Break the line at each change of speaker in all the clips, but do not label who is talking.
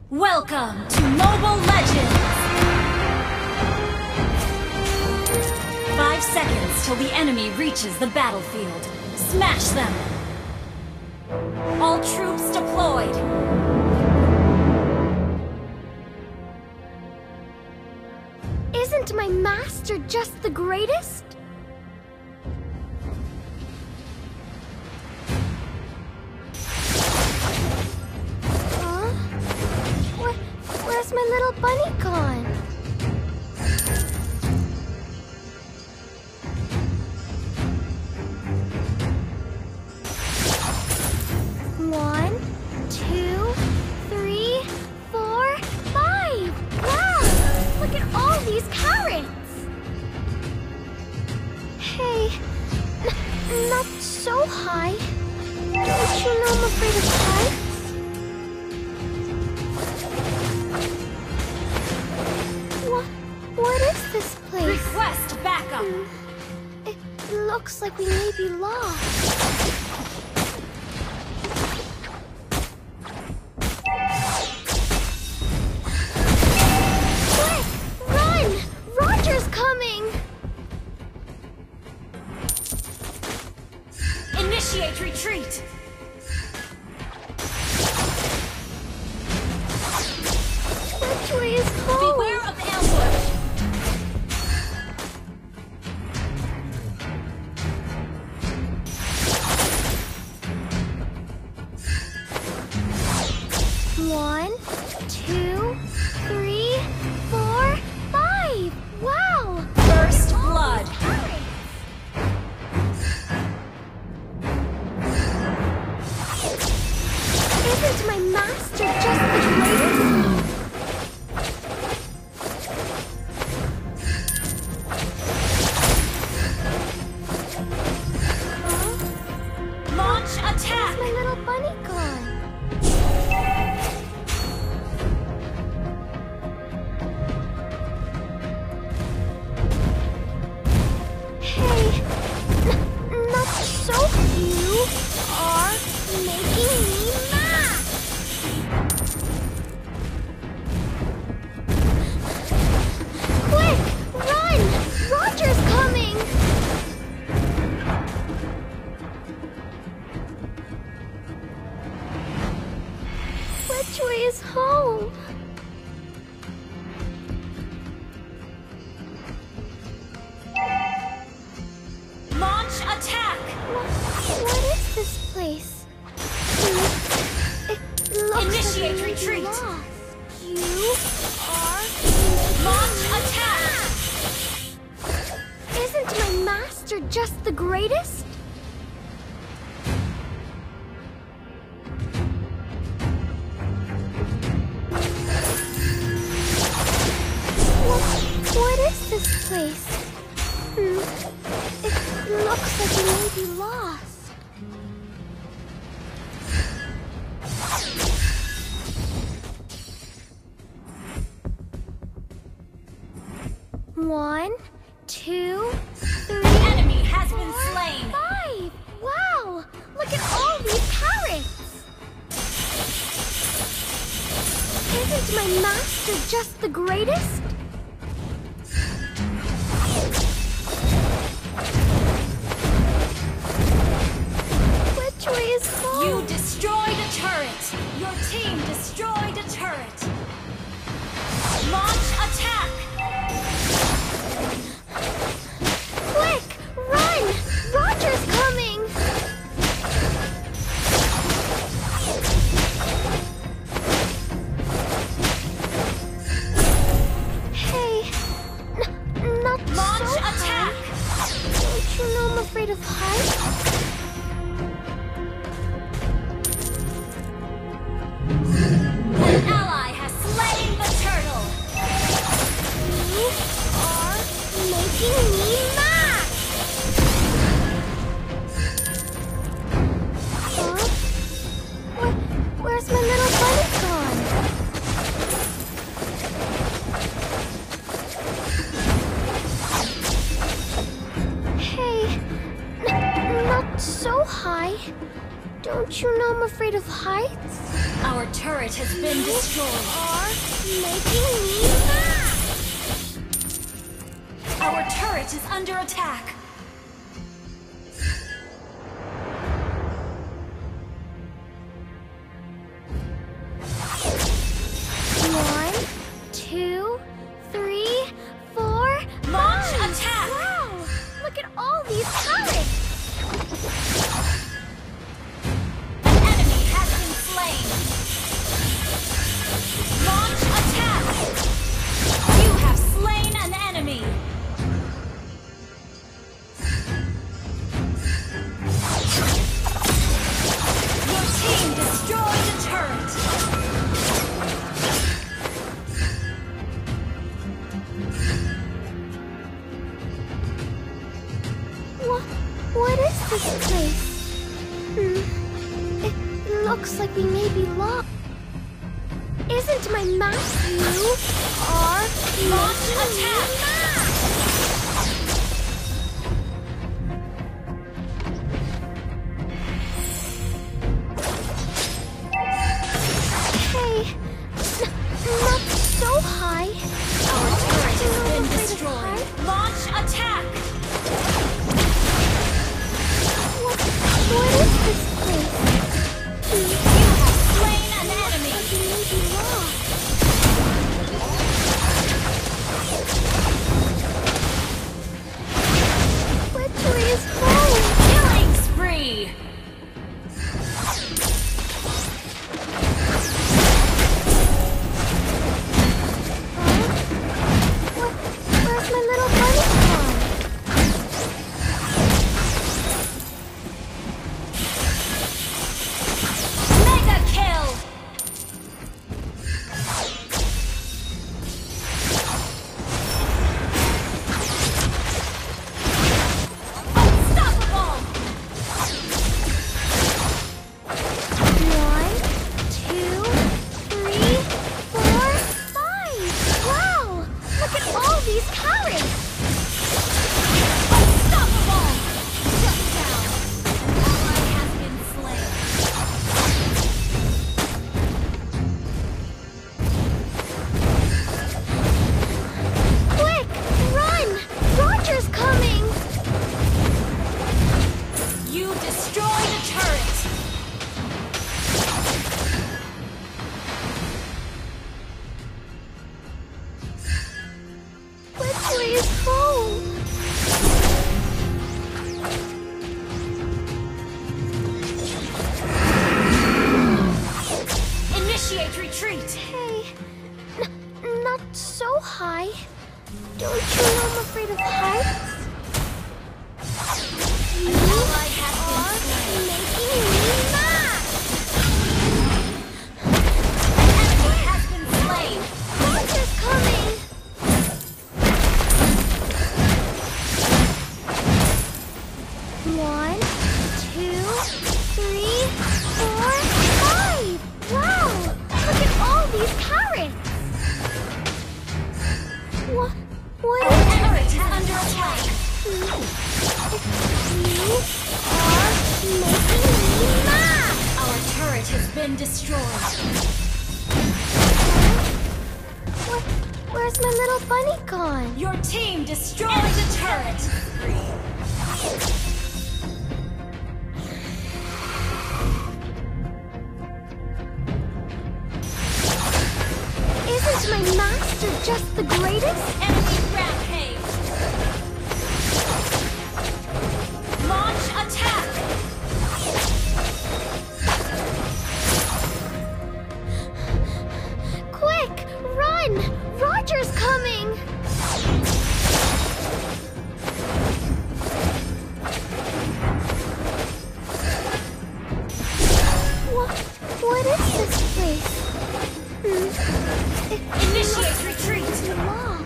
Welcome to Mobile Legends! 5 seconds till the enemy reaches the battlefield. Smash them! All troops deployed!
Isn't my master just the greatest? Where's my little bunny gone? One, two, three, four, five! Wow! Look at all these carrots! Hey, not so high. Don't you know I'm afraid of heights? What is this place?
Request backup!
It looks like we may be lost. Quick! Run! Roger's coming!
Initiate retreat!
Which way is home?
Beware of ambush!
One, two, three, four, five! Wow!
First blood!
Isn't my master just the greatest?
Launch attack!
Where's my little bunny gone? Hey, not so. You are making me mad. Quick, run! Roger's coming. Which way is home?
Launch attack!
What is this place? It looks
Initiate
like we may be
retreat.
lost. You are
Launch attack!
Isn't my master just the greatest? What is this place? It looks like we may be lost. One, two, three.
The enemy has been slain!
Five! Wow! Look at all these carrots! Isn't my master just the greatest? Which way is home?
You destroyed a turret! Your team destroyed a turret! Launch attack!
Quick! Run! Roger's coming! Hey, not
Launch
so
attack!
high. Don't you know I'm afraid of heights?
An ally has slain the turtle!
You are making me mad! Huh? Where's my little bunny gone? Hey, not so high. Don't you know I'm afraid of heights?
Our turret has been destroyed.
Are making me mad!
Our turret is under attack.
One, two, three, four,
Launch
five.
attack!
Wow! Look at all these turrets!
An enemy has been slain. Launch attack! You have slain an enemy. Your team destroyed a turret.
What is this place? It looks like we may be lost. Isn't my map? You are
Launch
making me
attack!
mad! Hey, not so high.
Our turret has
I'm
been
afraid of
destroyed.
heights.
Launch attack!
What is this place?
You have slain an enemy.
We may be lost. Victory is home!
Killing spree!
Where's my little bunny gone?
Mega kill! Unstoppable!
One, two, three, four, five! Wow! Look at all these carrots!
Unstoppable! Shut down! An ally has been slain.
Quick! Run! Roger's coming!
You destroyed a turret!
Victory is home!
Initiate retreat!
Hey, not so high. Don't you know I'm afraid of heights?
An ally has
Are
been slain.
making me mad!
An enemy has been slain.
Roger's coming! One, two, three, four, five! Wow! Look at all these carrots! What
Our
is
turret is under attack.
You are making me mad!
Our turret has been destroyed.
Where's my little bunny gone?
Your team destroyed a turret.
Isn't my master just the greatest?
Enemy rampage. Launch attack.
Quick, run! Roger's coming! What is this place?
Initiate retreat.
Lost.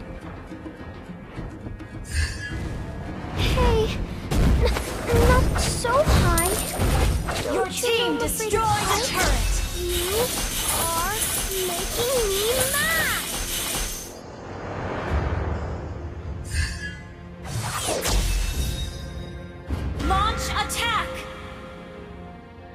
Hey, not so high.
Your
Don't you
team
know I'm afraid of
destroyed a
heights?
turret.
You are making me mad!
Launch attack.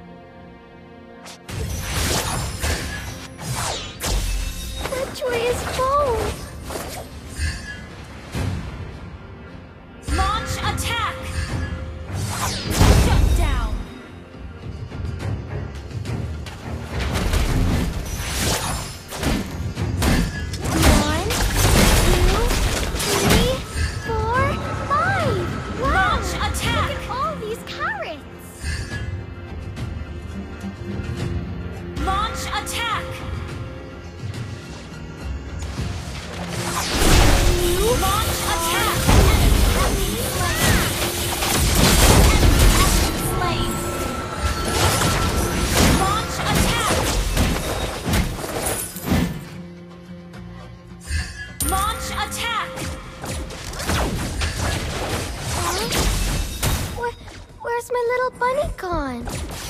Where's my little bunny gone?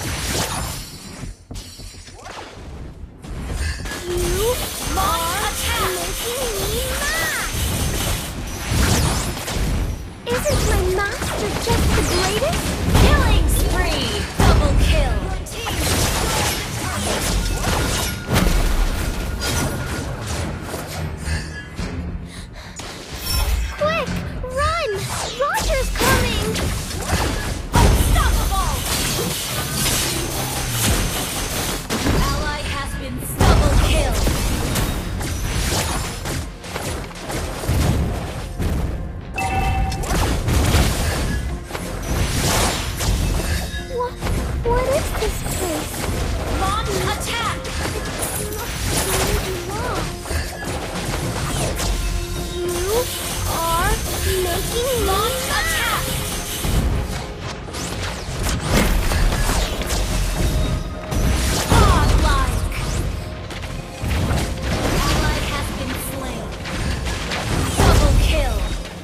You are making me mad! Isn't my master just the greatest?
Killing spree! Double kill!
Quick! Run! Roger's coming!
Unstoppable! Ally has been double killed.
What is this place?
Launch attack!
It's not where we belong. You are making me
Launch
mad.
attack! Godlike! Ally has been slain. Double kill!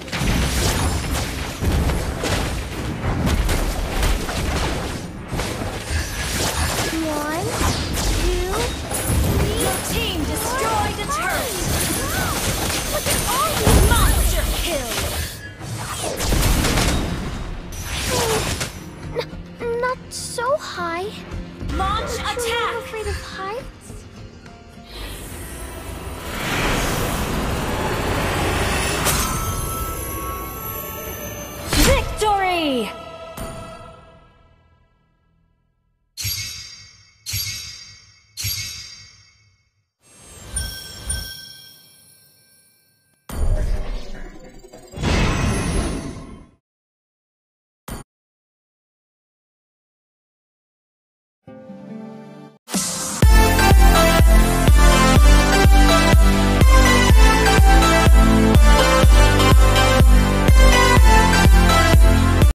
One, two, three.
Your team destroyed a turret!
Look at all these
Monster kill!
Not so high.
Launch
Are you
attack!
afraid of heights?